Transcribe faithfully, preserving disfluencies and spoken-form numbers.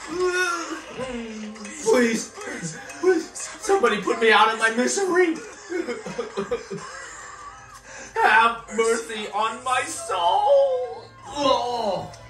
Please, please, somebody put me out of my misery. Have mercy on my soul. Oh.